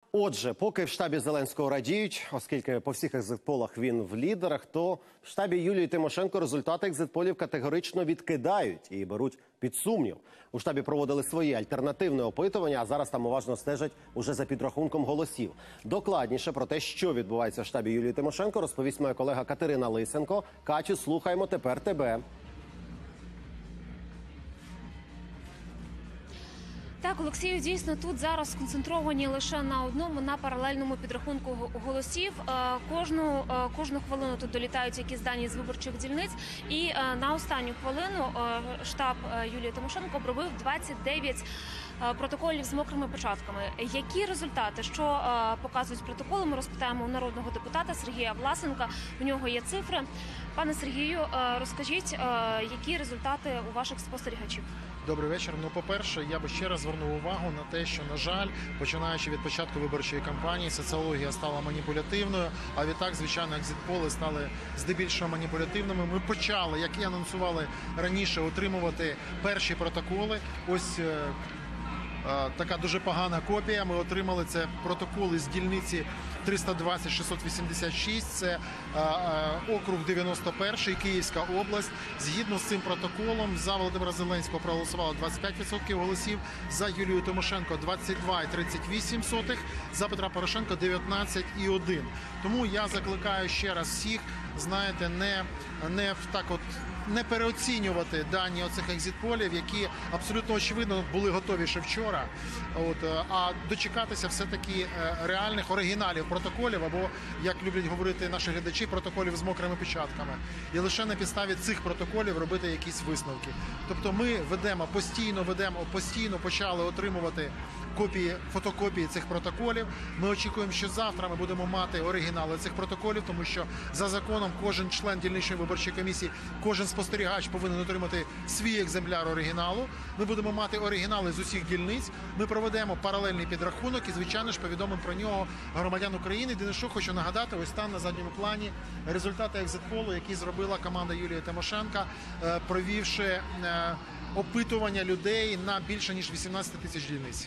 Отже, поки в штабі Зеленського радіють, оскільки по всіх екзитполах він в лідерах, то в штабі Юлії Тимошенко результати екзитполів категорично відкидають і беруть під сумнів. У штабі проводили свої альтернативне опитування, а зараз там уважно стежать уже за підрахунком голосів. Докладніше про те, що відбувається в штабі Юлії Тимошенко, розповість моя колега Катерина Лисенко. Катю, слухаємо тепер тебе. Так, Олексію, дійсно, тут зараз сконцентровані лише на одному, на паралельному підрахунку голосів. Кожну хвилину тут долітають якісь дані з виборчих дільниць. І на останню хвилину штаб Юлії Тимошенко обробив 29 протоколів з мокрими печатками. Які результати, що показують протоколи, ми розпитаємо у народного депутата Сергія Власенка. У нього є цифри. Пане Сергію, розкажіть, які результати у ваших спостерігачів? Добрий вечір. Ну, по-перше, я би ще раз звернув увагу на те, що, на жаль, починаючи від початку виборчої кампанії, соціологія стала маніпулятивною, а відтак, звичайно, екзитполи стали здебільшого маніпулятивними. Ми почали, як і анонсували раніше, отримувати перші протоколи. Ось така дуже погана копія. Ми отримали це протоколи з дільниці 320-686, це округ 91, Київська область. Згідно з цим протоколом, за Володимира Зеленського проголосувало 25% голосів, за Юлію Тимошенко 22,38%, за Петра Порошенка 19,1%. Тому я закликаю ще раз всіх, знаєте, не переоцінювати дані оцих екзитполів, які абсолютно очевидно були готові ще вчора, а дочекатися все-таки реальних оригіналів протоколів, або, як люблять говорити наші глядачі, протоколів з мокрими печатками. І лише на підставі цих протоколів робити якісь висновки. Тобто ми постійно почали отримувати фотокопії цих протоколів. Ми очікуємо, що завтра ми будемо мати оригінали цих протоколів, тому що за законом кожен член дільничної виборчої комісії, кожен спостерігач повинен отримати свій екземпляр оригіналу. Ми будемо мати оригінали з усіх дільниць. Ми проведемо паралельний підрахунок і, звичайно ж, повідомимо про нього громадян України. Єдине, що хочу нагадати, ось там на задньому плані результати екзитполу, які зробила команда Юлії Тимошенка, провівши опитування людей на більше ніж 18 тисяч дільниць.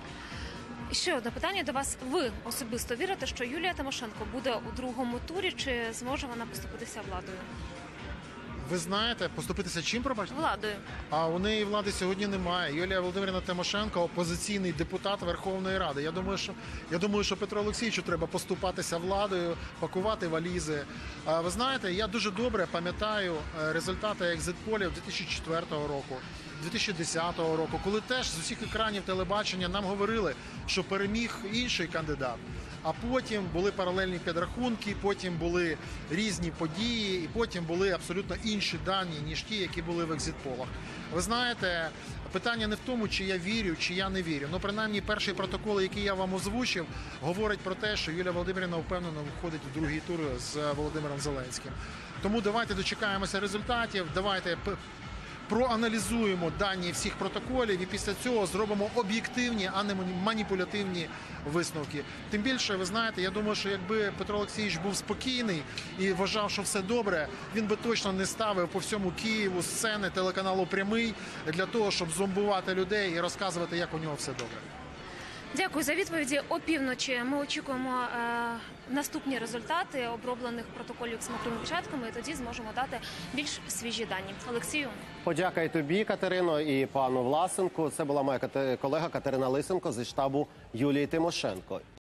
Ще одне питання до вас. Ви особисто вірите, що Юлія Тимошенко буде у другому турі, чи зможе вона поступитися владою? Ви знаєте, поступитися чим, пробачте? Владою. А у неї влади сьогодні немає. Юлія Володимирівна Тимошенко – опозиційний депутат Верховної Ради. Я думаю, що Петру Олексійовичу треба поступатися владою, пакувати валізи. Ви знаєте, я дуже добре пам'ятаю результати екзитполів 2004 року, 2010 року, коли теж з усіх екранів телебачення нам говорили, що переміг інший кандидат. А потім були паралельні підрахунки, потім були різні події, і потім були абсолютно інші дані, ніж ті, які були в екзитполах. Ви знаєте, питання не в тому, чи я вірю, чи я не вірю. Ну, принаймні, перший протокол, який я вам озвучив, говорить про те, що Юлія Володимирівна впевнено виходить в другий тур з Володимиром Зеленським. Тому давайте дочекаємося результатів, давайте проаналізуємо дані всіх протоколів і після цього зробимо об'єктивні, а не маніпулятивні висновки. Тим більше, ви знаєте, я думаю, що якби Петро Олексійович був спокійний і вважав, що все добре, він би точно не ставив по всьому Києву сцени телеканалу «Прямий» для того, щоб зомбувати людей і розказувати, як у нього все добре. Дякую за відповіді. Опівночі ми очікуємо наступні результати оброблених протоколів з мокрими печатками, і тоді зможемо дати більш свіжі дані. Олексію. Подяка і тобі, Катерино, і пану Власенку. Це була моя колега Катерина Лисенко зі штабу Юлії Тимошенко.